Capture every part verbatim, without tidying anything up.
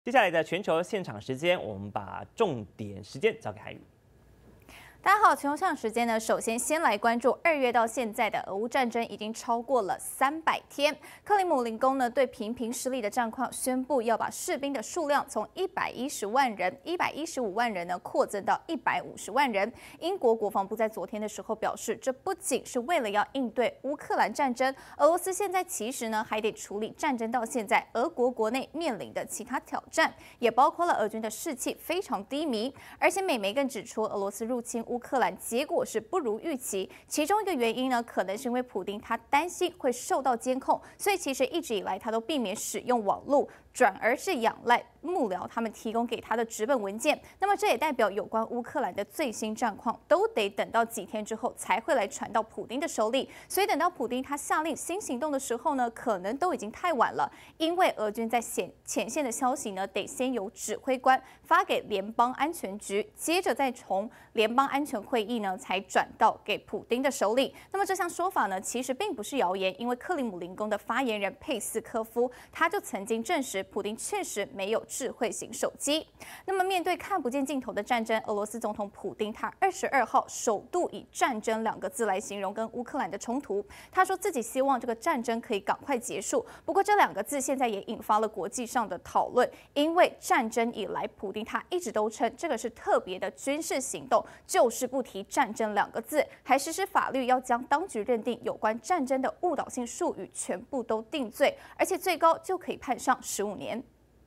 接下来的全球现场时间，我们把重点时间交给韩宇。 大家好，全球现场时间呢，首先先来关注二月到现在的俄乌战争已经超过了三百天。克里姆林宫呢对频频失利的战况宣布要把士兵的数量从一百一十万人、一百一十五万人呢扩增到一百五十万人。英国国防部在昨天的时候表示，这不仅是为了要应对乌克兰战争，俄罗斯现在其实呢还得处理战争到现在俄国国内面临的其他挑战，也包括了俄军的士气非常低迷。而且美媒更指出，俄罗斯入侵乌克兰结果是不如预期，其中一个原因呢，可能是因为普丁他担心会受到监控，所以其实一直以来他都避免使用网络，转而是仰赖幕僚他们提供给他的纸本文件。那么这也代表有关乌克兰的最新战况都得等到几天之后才会来传到普丁的手里，所以等到普丁他下令新行动的时候呢，可能都已经太晚了，因为俄军在前前线的消息呢，得先由指挥官发给联邦安全局，接着再从联邦安全会议呢才转到给普丁的手里。那么这项说法呢，其实并不是谣言，因为克里姆林宫的发言人佩斯科夫他就曾经证实，普丁确实没有智慧型手机。那么面对看不见尽头的战争，俄罗斯总统普丁他二十二号首度以战争两个字来形容跟乌克兰的冲突。他说自己希望这个战争可以赶快结束。不过这两个字现在也引发了国际上的讨论，因为战争以来，普丁他一直都称这个是特别的军事行动，就是不提战争两个字，还实施法律要将当局认定有关战争的误导性术语全部都定罪，而且最高就可以判上十五年。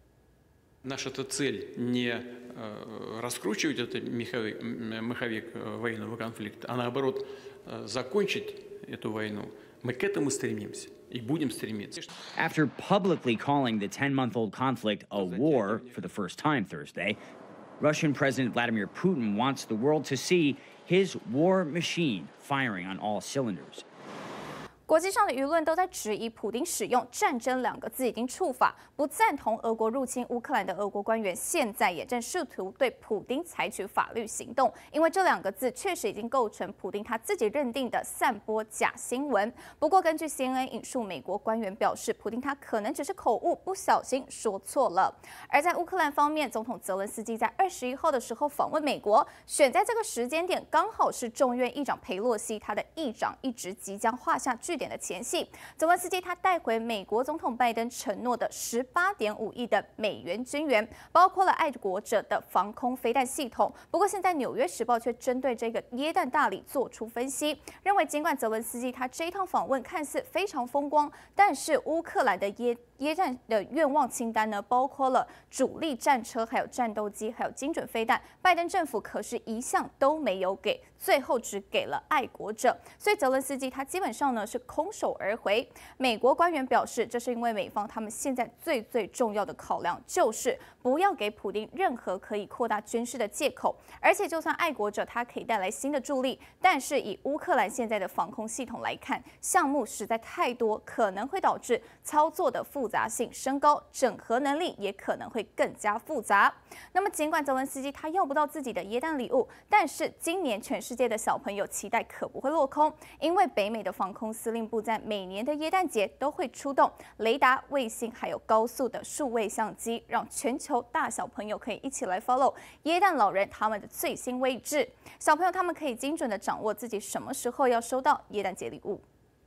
Наша-то цель не раскручивать этот маховик, маховик военного конфликта, а наоборот закончить эту войну. Мы к этому стремимся и будем стремиться. After publicly calling the ten-month-old conflict a war for the first time Thursday, Russian President Vladimir Putin wants the world to see his war machine firing on all cylinders. 国际上的舆论都在质疑普丁使用“战争”两个字已经触法，不赞同俄国入侵乌克兰的俄国官员现在也正试图对普丁采取法律行动，因为这两个字确实已经构成普丁他自己认定的散播假新闻。不过，根据 C N N 引述美国官员表示，普丁他可能只是口误，不小心说错了。而在乌克兰方面，总统泽伦斯基在二十一号的时候访问美国，选在这个时间点刚好是众院议长裴洛西他的议长一职即将画下句点的前夕，泽伦斯基他带回美国总统拜登承诺的十八点五亿的美元军援，包括了爱国者的防空飞弹系统。不过，现在《纽约时报》却针对这个耶诞大礼做出分析，认为尽管泽伦斯基他这一趟访问看似非常风光，但是乌克兰的耶耶战的愿望清单呢，包括了主力战车、还有战斗机、还有精准飞弹，拜登政府可是一项都没有给，最后只给了爱国者。所以泽伦斯基他基本上呢是空手而回。美国官员表示，这是因为美方他们现在最最重要的考量就是不要给普丁任何可以扩大军事的借口。而且，就算爱国者它可以带来新的助力，但是以乌克兰现在的防空系统来看，项目实在太多，可能会导致操作的复杂性升高，整合能力也可能会更加复杂。那么，尽管泽伦斯基他要不到自己的耶诞礼物，但是今年全世界的小朋友期待可不会落空，因为北美的防空司令部在每年的耶诞节都会出动雷达、卫星还有高速的数位相机，让全球大小朋友可以一起来 follow 耶诞老人他们的最新位置。小朋友他们可以精准的掌握自己什么时候要收到耶诞节礼物。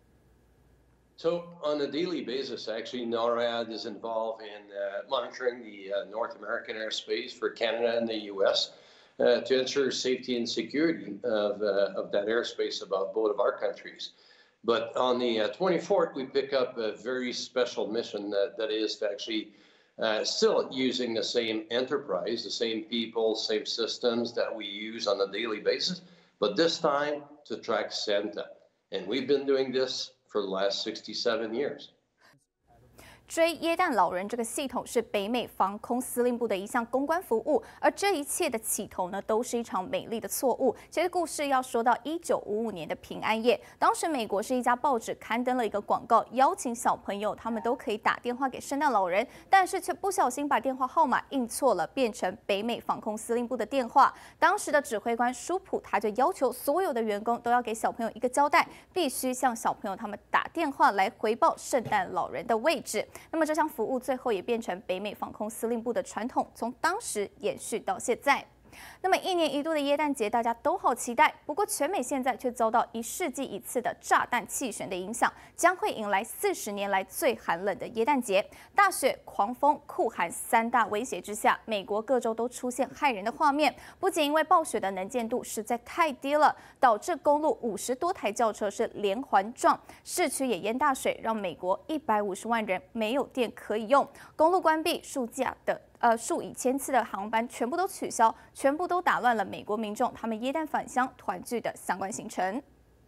So on a daily basis, actually, NORAD is involved in uh, monitoring the uh, North American airspace for Canada and the U S uh, to ensure safety and security of, uh, of that airspace about both of our countries. But on the uh, twenty-fourth, we pick up a very special mission that, that is to actually uh, still using the same enterprise, the same people, same systems that we use on a daily basis, but this time to track Santa. And we've been doing this for the last sixty-seven years. 追耶诞老人这个系统是北美防空司令部的一项公关服务，而这一切的起头呢，都是一场美丽的错误。其实故事要说到一九五五年的平安夜，当时美国是一家报纸刊登了一个广告，邀请小朋友他们都可以打电话给圣诞老人，但是却不小心把电话号码印错了，变成北美防空司令部的电话。当时的指挥官舒普他就要求所有的员工都要给小朋友一个交代，必须向小朋友他们打电话来回报圣诞老人的位置。 那么这项服务最后也变成北美防空司令部的传统，从当时延续到现在。那么一年一度的耶诞节，大家都好期待。不过全美现在却遭到一世纪一次的炸弹气旋的影响，将会迎来四十年来最寒冷的耶诞节。大雪、狂风、酷寒三大威胁之下，美国各州都出现骇人的画面。不仅因为暴雪的能见度实在太低了，导致公路五十多台轿车是连环撞，市区也淹大水，让美国一百五十万人没有电可以用，公路关闭，数架的。呃，数以千次的航班全部都取消，全部都打乱了美国民众他们耶诞返乡团聚的相关行程。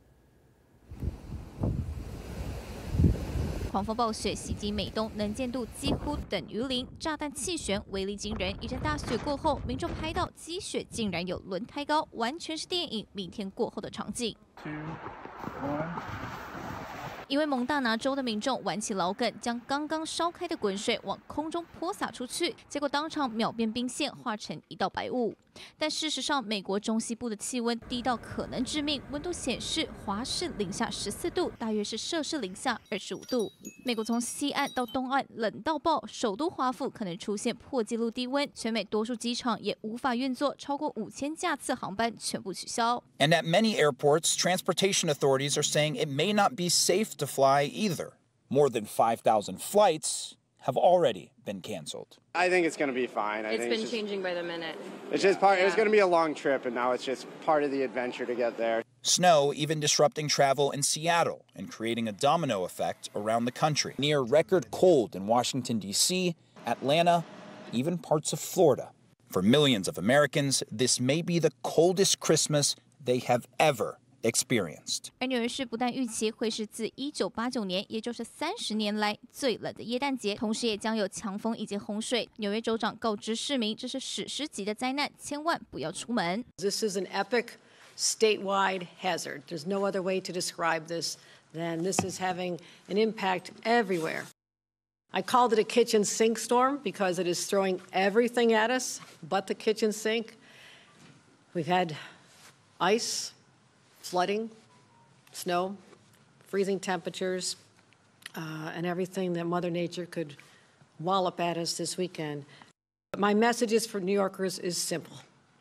狂风暴雪袭击美东，能见度几乎等于零，炸弹气旋威力惊人。一阵大雪过后，民众拍到积雪竟然有轮胎高，完全是电影《明天过后》的场景。Two, one. 因为蒙大拿州的民众玩起老梗，将刚刚烧开的滚水往空中泼洒出去，结果当场秒变冰线，化成一道白雾。但事实上，美国中西部的气温低到可能致命，温度显示华氏零下十四度，大约是摄氏零下二十五度。美国从西岸到东岸冷到爆，首都华府可能出现破纪录低温，全美多数机场也无法运作，超过五千架次航班全部取消。 And at many airports, transportation authorities are saying it may not be safe to fly either. More than five thousand flights have already been canceled. I think it's going to be fine. I it's think been it's just, changing by the minute. It's just part. Yeah. It was going to be a long trip, and now it's just part of the adventure to get there. Snow even disrupting travel in Seattle and creating a domino effect around the country. Near record cold in Washington, D C, Atlanta, even parts of Florida. For millions of Americans, this may be the coldest Christmas they have ever experienced. 而纽约市不但预期会是自一九八九年，也就是三十年来最冷的耶诞节，同时也将有强风以及洪水。纽约州长告知市民，这是史诗级的灾难，千万不要出门。 This is an epic statewide hazard. There's no other way to describe this than this is having an impact everywhere. I called it a kitchen sink storm because it is throwing everything at us but the kitchen sink. We've had ice, flooding, snow, freezing temperatures, uh, and everything that Mother Nature could wallop at us this weekend. But my message is for New Yorkers is simple.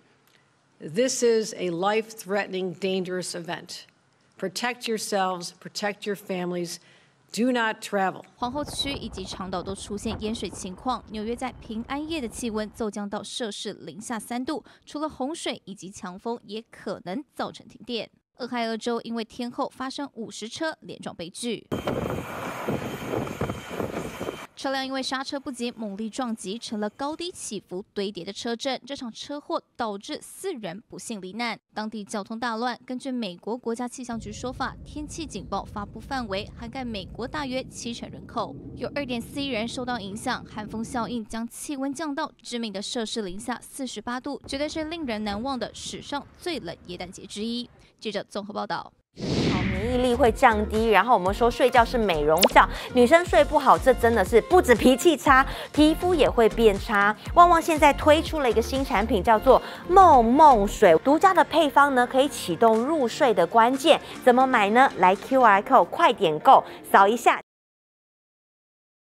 This is a life-threatening, dangerous event. Protect yourselves, protect your families. Do not travel. 皇后区以及长岛都出现淹水情况。纽约在平安夜的气温骤降到摄氏零下三度，除了洪水以及强风，也可能造成停电。俄亥俄州因为天后发生五十车连撞悲剧。车辆因为刹车不及，猛力撞击，成了高低起伏堆叠的车阵。这场车祸导致四人不幸罹难，当地交通大乱。根据美国国家气象局说法，天气警报发布范围涵盖美国大约七成人口，有 二点四亿人受到影响。寒风效应将气温降到致命的摄氏零下四十八度，绝对是令人难忘的史上最冷耶诞节之一。记者综合报道。 好，免疫力会降低，然后我们说睡觉是美容觉，女生睡不好，这真的是不止脾气差，皮肤也会变差。旺旺现在推出了一个新产品，叫做梦梦水，独家的配方呢，可以启动入睡的关键。怎么买呢？来 Q R code 快点购，扫一下。